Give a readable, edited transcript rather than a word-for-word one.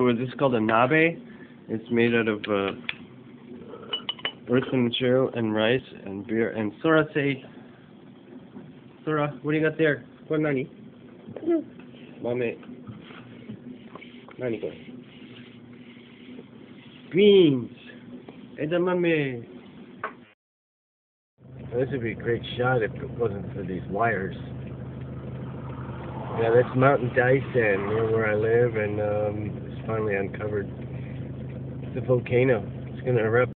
So this is called a nabe. It's made out of earthen material and rice and beer. And Sora, say, Sora, what do you got there? What nani? Mame. Nani ko? Beans. Edamame. This would be a great shot if it wasn't for these wires. Yeah, that's mountain dye sand near where I live, and it's finally uncovered. It's a volcano. It's going to erupt.